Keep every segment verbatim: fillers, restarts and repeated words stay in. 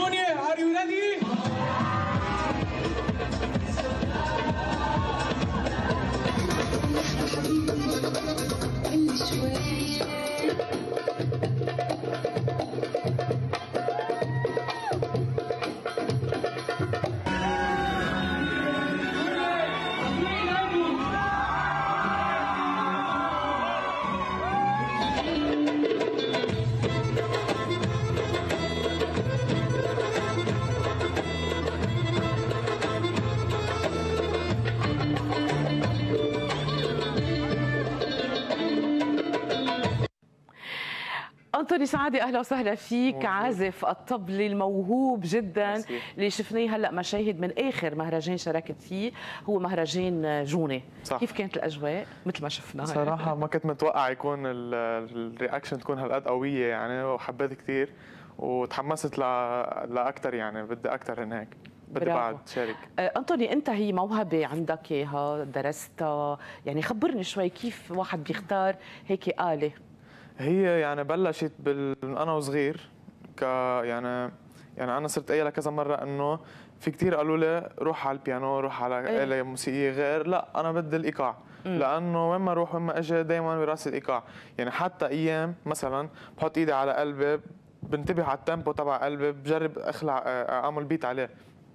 Anthony, are you ready? أنطوني سعادة، أهلا وسهلا فيك. عازف الطبلة الموهوب جدا اللي شفناه هلا مشاهد من آخر مهرجان شاركت فيه، هو مهرجان جوني. صح. كيف كانت الأجواء؟ مثل ما شفنا صراحة ما كنت متوقع يكون الرياكشن تكون هالقد قوية يعني، وحبيت كثير وتحمست لأكثر يعني، بدي أكثر هناك، بدي بعد شارك. أنطوني، أنت هي موهبة عندك إياها، درستها، يعني خبرني شوي كيف واحد بيختار هيك آلة؟ هي يعني بلشت بال... انا وصغير ك يعني يعني انا صرت قايلها كذا مره انه في كثير قالوا لي روح على البيانو، روح على إيه؟ آلة موسيقيه غير، لا انا بدي الايقاع. مم. لانه وين ما اروح وين ما اجي دائما براسي الايقاع، يعني حتى ايام مثلا بحط ايدي على قلبي بنتبه على التيمبو تبع قلبي، بجرب اخلع اعمل بيت عليه،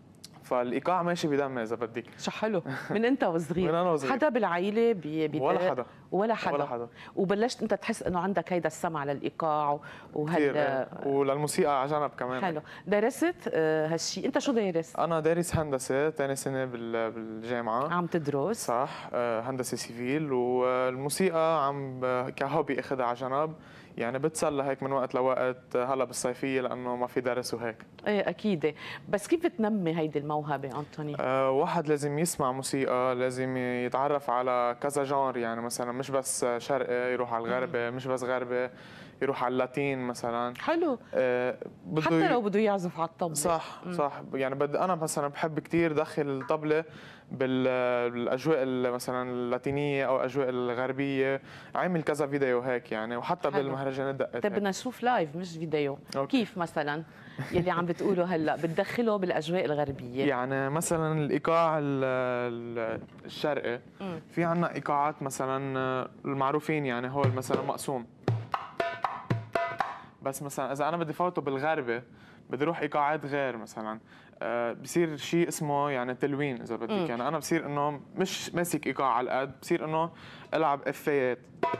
فالايقاع ماشي بدمي اذا بدك. شو حلو. من انت وصغير؟ من انا وصغير. حدا بالعائله بي بي ولا حدا ولا حدا ولا حدا. وبلشت انت تحس انه عندك هيدا السمع للايقاع وهال كثير، وللموسيقى على جنب كمان. حلو. درست آه هالشيء؟ انت شو دارس؟ انا دارس هندسه، ثاني سنه بالجامعه. عم تدرس؟ صح، هندسه سيفيل، والموسيقى عم كهوبي اخذها على جنب يعني، بتسلى هيك من وقت لوقت هلا بالصيفيه لانه ما في درس وهيك. ايه اكيد. بس كيف بتنمي هيدي الموهبه أنطوني؟ أه واحد لازم يسمع موسيقى، لازم يتعرف على كذا جانر يعني، مثلا مش بس شرقي يروح على الغربي، مش بس غربي يروح على اللاتين مثلا. حلو. أه حتى لو بده يعزف على الطبله. صح. مم. صح، يعني بدي انا مثلا بحب كثير دخل الطبله بالاجواء مثلا اللاتينيه او الاجواء الغربيه، عامل كذا فيديو هيك يعني، وحتى حلو. بالمهرجانات دقت. طيب بدنا نشوف لايف مش فيديو. أوكي. كيف مثلا يلي عم بتقوله هلا بتدخله بالاجواء الغربيه؟ يعني مثلا الايقاع الشرقي، في عنا ايقاعات مثلا المعروفين يعني، هو مثلا مقسوم، بس مثلا اذا انا بدي فوته بالغربي بدي اروح ايقاعات غير مثلا، أه بصير شيء اسمه يعني تلوين اذا بدك يعني، انا بصير انه مش ماسك ايقاع على القد، بصير انه العب افيات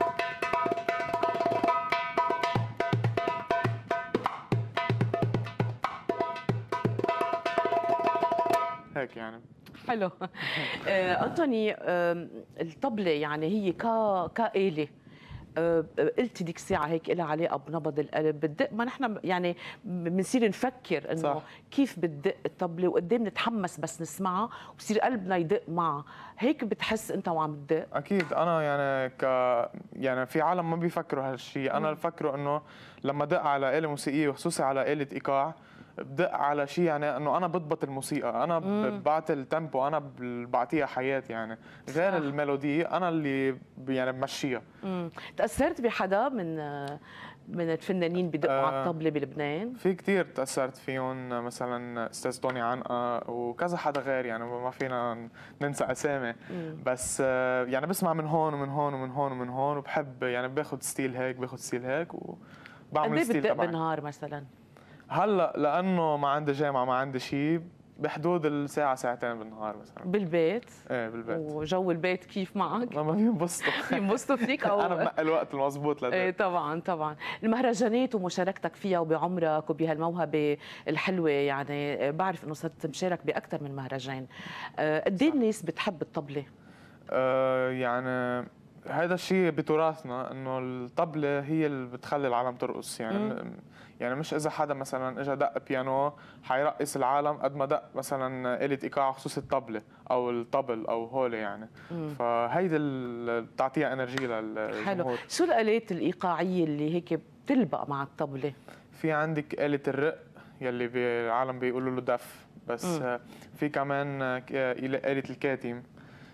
هيك يعني. حلو. آه أنطوني، آه الطبلة يعني هي كا كآلة، أه قلت ديك الساعه هيك لها علاقه بنبض القلب، بتدق، ما نحن يعني بنصير نفكر انه كيف بتدق الطبله وقد ايه بنتحمس بس نسمعها وبصير قلبنا يدق معها، هيك بتحس انت وعم تدق؟ اكيد. انا يعني ك يعني في عالم ما بيفكروا هالشيء، انا بفكره انه لما دق على آلة موسيقيه وخصوصي على آلة ايقاع بدق على شيء يعني انه انا بضبط الموسيقى، انا بعطي التيمبو، انا بعطيها حياه يعني، غير الميلودي انا اللي يعني بمشيها. امم تاثرت بحدا من من الفنانين بدقوا آه على الطبله بلبنان؟ في كثير تاثرت فيهم، مثلا استاذ طوني عنقه وكذا حدا غير يعني، ما فينا ننسى اسامي. مم. بس يعني بسمع من هون ومن هون ومن هون ومن هون، وبحب يعني باخذ ستيل هيك باخذ ستيل هيك وبعمل ستيل تبعي. قد ايه بتدق بالنهار مثلا؟ هلا لانه ما عندي جامعه ما عندي شيء، بحدود الساعة ساعتين بالنهار مثلا. بالبيت؟ ايه بالبيت. وجو البيت كيف معك؟ ما بينبسطوا بينبسطوا فيك او انا بنقي الوقت المضبوط لده. ايه طبعا طبعا. المهرجانات ومشاركتك فيها وبعمرك وبهالموهبة الحلوة يعني، بعرف انه صرت مشارك باكثر من مهرجان، قد ايه الناس بتحب الطبلة؟ آه يعني هذا الشيء بتراثنا، انه الطبلة هي اللي بتخلي العالم ترقص يعني. مم. يعني مش اذا حدا مثلا اجى دق بيانو حيرقص العالم قد ما دق مثلا آلة ايقاع خصوصي الطبلة او الطبل او هولي يعني. مم. فهيدي اللي بتعطيها انرجي للجمهور. حلو. شو الآلات الإيقاعية اللي هيك بتلبق مع الطبلة؟ في عندك آلة الرق يلي العالم بيقولوا له دف، بس مم. في كمان آلة الكاتم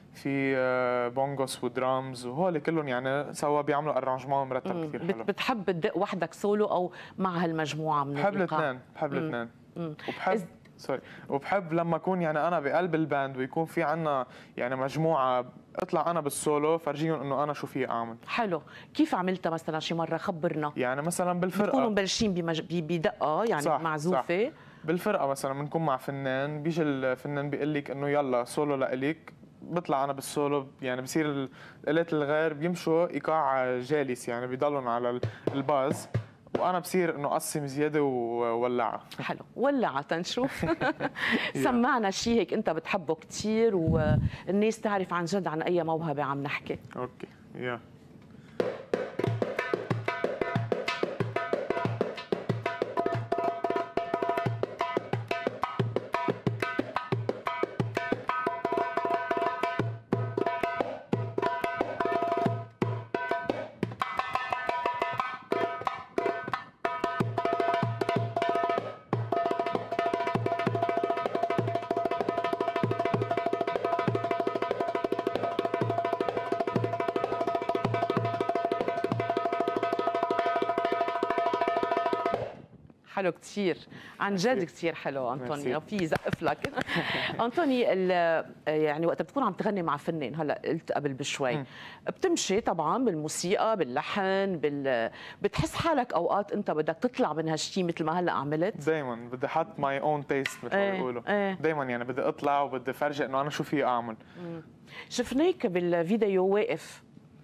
في آه، بونغوس ودرامز وهول كلهم يعني سوا بيعملوا ارانجمون مرتب كثير بت- حلو. بتحب تدق وحدك سولو او مع هالمجموعه من بحب الايقاع؟ الاثنين، بحب مم. الاثنين. مم. وبحب إز- سوري وبحب لما اكون يعني انا بقلب الباند ويكون في عنا يعني مجموعه اطلع انا بالسولو فرجيهم انه انا شو في اعمل. حلو. كيف عملتها مثلا شي مره؟ خبرنا. يعني مثلا بالفرقه بتكونوا مبلشين بمج... ب- بدقه يعني صح معزوفه. صح. بالفرقه مثلا بنكون مع فنان، بيجي الفنان بيقول لك انه يلا سولو لإلك، بطلع انا بالسولو يعني بصير ال- الالات الغير بيمشوا ايقاع جالس يعني بيضلهم على ال- الباز، وانا بصير انه اقسم زياده وولعها. حلو، ولعة تنشوف. سمعنا شيء هيك انت بتحبه كثير والناس تعرف عن جد عن اي موهبه عم نحكي. اوكي يا حلو كثير، عن جد كثير حلو انطوني، ميرسي. في زقف لك. انطوني ال- يعني وقت بتكون عم تغني مع فنان، هلا قلت قبل بشوي مم. بتمشي طبعا بالموسيقى باللحن بال... بتحس حالك اوقات انت بدك تطلع من هالشيء مثل ما هلا عملت؟ دايما بدي احط ماي اون تيست مثل ما ايه بيقولوا. ايه. دايما يعني بدي اطلع وبدي فرجي انه انا شو في اعمل. شفناك بالفيديو واقف،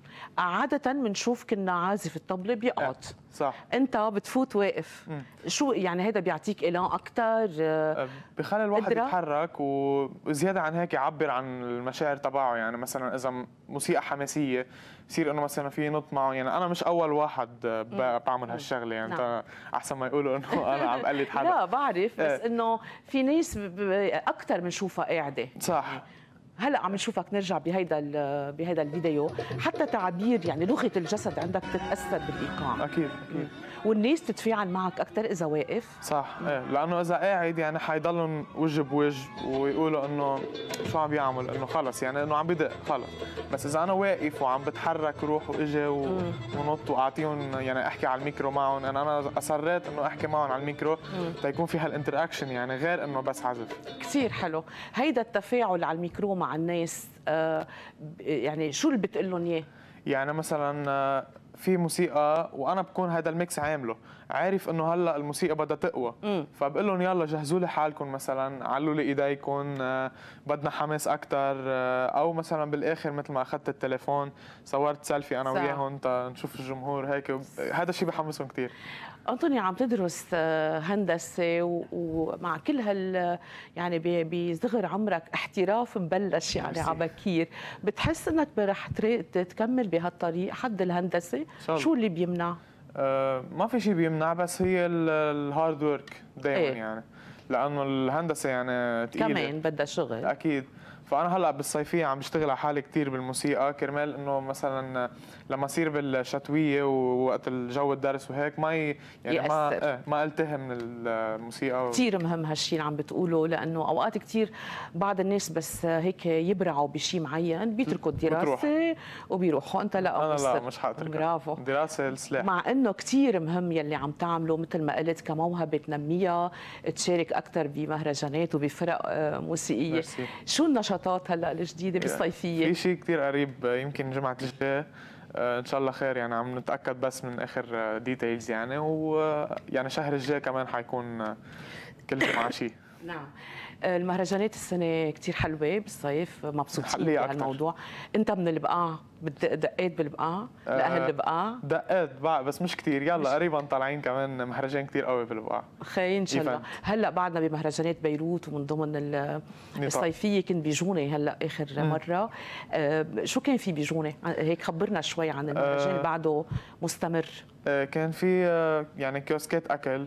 عادة بنشوف كنا عازف الطبلة بيقعد، صح. انت بتفوت واقف. مم. شو يعني هذا بيعطيك إيلان اكثر؟ أه، بخلي الواحد قدرة؟ يتحرك وزياده عن هيك يعبر عن المشاعر تبعه. يعني مثلا اذا موسيقى حماسيه بصير انه مثلا في نط معه. يعني انا مش اول واحد ب- بعمل هالشغله يعني. نعم. انت احسن ما يقولوا انه انا عم قلد حدا. لا بعرف، بس ايه. انه في ناس اكثر بنشوفها قاعده. صح. هلا عم نشوفك نرجع بهيدا ال- بهيدا الفيديو، حتى تعابير يعني لغه الجسد عندك تتاثر بالايقاع. اكيد اكيد. والناس تتفاعل معك اكثر اذا واقف. صح ايه، لانه اذا قاعد يعني حيضلهم وجه بوجه ويقولوا انه شو عم بيعمل، انه خلص يعني انه عم بدق خلص. بس اذا انا واقف وعم بتحرك روح واجي و- ونط واعطيهم يعني احكي على الميكرو معهم، انا انا اصريت انه احكي معهم على الميكرو تيكون في هالانتراكشن يعني غير انه بس عزف. كثير حلو هيدا التفاعل على الميكرو مع الناس. آه يعني شو اللي بتقول لهم اياه؟ يعني مثلا آه، في موسيقى وانا بكون هذا الميكس عامله عارف انه هلا الموسيقى بدها تقوى، مم. فبقول لهم يلا جهزوا لي حالكم، مثلا علوا لي ايديكم، آه، بدنا حماس اكثر. او مثلا بالاخر مثل ما اخذت التليفون صورت سيلفي انا صح. وياهم تا نشوف الجمهور هيك. هذا الشيء بحمسهم كثير. أنطوني عم تدرس آه، هندسة و- ومع كل هال يعني ب- بصغر عمرك احتراف مبلش يعني ميرسي. على بكير، بتحس انك رح تري- تكمل بهالطريق حد الهندسة؟ الله. شو اللي بيمنع؟ آه، ما في شيء بيمنع، بس هي الهارد ورك دائما إيه. يعني، لانه الهندسه يعني ثقيله كمان بدها شغل. اكيد. فانا هلا بالصيفيه عم بشتغل على حالي كثير بالموسيقى كرمال انه مثلا لما اصير بالشتويه ووقت الجو الدرس وهيك ما ي... يعني ما يأثر. ايه ما التهم من الموسيقى. كثير مهم هالشيء اللي عم بتقوله، لانه اوقات كثير بعض الناس بس هيك يبرعوا بشيء معين بيتركوا الدراسه وبيروحوا. انت لا انا لا مصر. مش حاترك. برافو. الدراسه السلاح. مع انه كثير مهم يلي عم تعمله مثل ما قلت كموهبه تنميها، تشارك اكثر بمهرجانات وبفرق آه، موسيقيه. ميرسي. شو النشاطات هلا الجديده بالصيفيه؟ في شيء كثير قريب يمكن جمعه الجاي آه، ان شاء الله خير. يعني عم نتاكد بس من اخر ديتيلز يعني. ويعني شهر الجاي كمان حيكون آه، كل جمعه شيء. نعم. المهرجانات السنة كتير حلوة بالصيف، مبسوطين حلية أكتر. بهالموضوع. أنت من البقاع، بتدق- دقيت بالبقاع لأهل آه، البقاع؟ دقات بقى بس مش كثير. يلا مش- قريبا طالعين كمان مهرجان كثير قوي بالبقاع. خي إن شاء الله. Event. هلا بعدنا بمهرجانات بيروت، ومن ضمن ال- نطاق. الصيفية كنت بجونة هلا آخر مم. مرة. آه، شو كان في بجونة؟ هيك خبرنا شوي عن المهرجان آه، اللي بعده مستمر. آه، كان في آه، يعني كيوسكات اكل،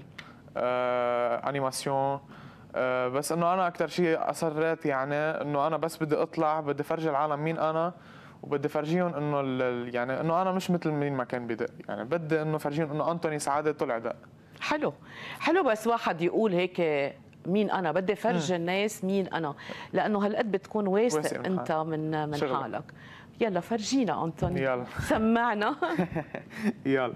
آه، انيماسيون. آه، بس انه انا اكثر شيء اصريت يعني انه انا بس بدي اطلع، بدي فرجي العالم مين انا، وبدي فرجيهم انه ال- ال- يعني انه انا مش مثل مين ما كان بدق. يعني بدي انه فرجيهم انه انطوني سعاده طلع دق. حلو حلو. بس واحد يقول هيك مين انا، بدي فرجي الناس مين انا، لانه هالقد بتكون واثق واثق من انت من من شغلك. حالك. يلا فرجينا انطوني، يلا. سمعنا. يلا.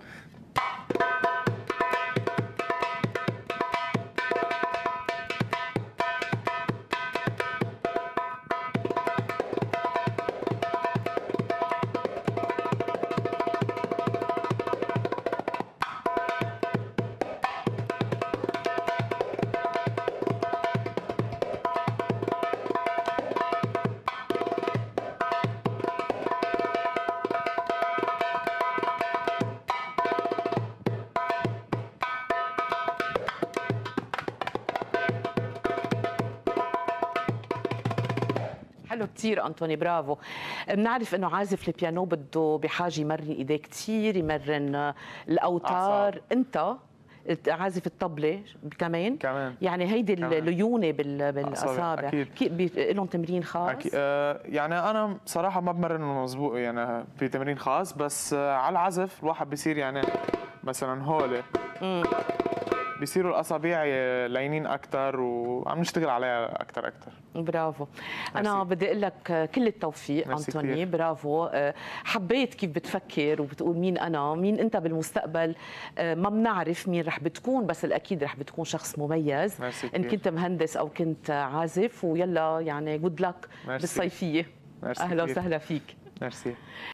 حلو كثير انطوني، برافو. بنعرف انه عازف البيانو بده بحاجه يمرن ايديه كثير، يمرن الاوتار. أعصاب. انت عازف الطبله كمان كمان يعني هيدي كمان. الليونه بال- بالاصابع أكيد. كيف لهم تمرين خاص؟ أكيد. آه يعني انا صراحه ما بمرن مزبوط يعني في تمرين خاص، بس آه على العزف الواحد بيصير يعني مثلا هول بيصيروا الاصابع لاينين اكثر وعم نشتغل عليها اكثر اكثر. برافو. انا ميرسي. بدي اقول لك كل التوفيق ميرسي انطوني، كتير. برافو. أه، حبيت كيف بتفكر وبتقول مين انا، مين انت بالمستقبل. أه، ما بنعرف مين رح بتكون، بس الاكيد رح بتكون شخص مميز ميرسي ان كتير. كنت مهندس او كنت عازف. ويلا يعني جود لك ميرسي. بالصيفيه. ميرسي اهلا كتير. وسهلا فيك. ميرسي.